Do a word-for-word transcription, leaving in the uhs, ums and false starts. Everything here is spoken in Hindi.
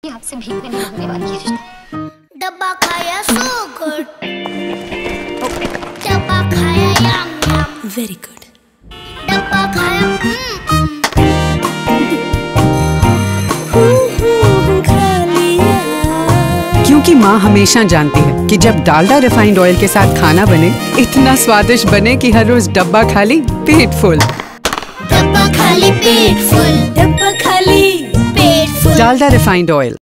आपसे भीख नहीं मांगने वाली है रिश्ता। डब्बा खाया so good, डब्बा खाया yum yum, very good, डब्बा खाया खा लिया। क्योंकि माँ हमेशा जानती है कि जब डालडा रिफाइंड ऑयल के साथ खाना बने इतना स्वादिष्ट बने कि हर रोज डब्बा खाली पेट फुल। डब्बा खाली पेट फुल, डब्बा खाली पेट फुल। Dalda refined oil.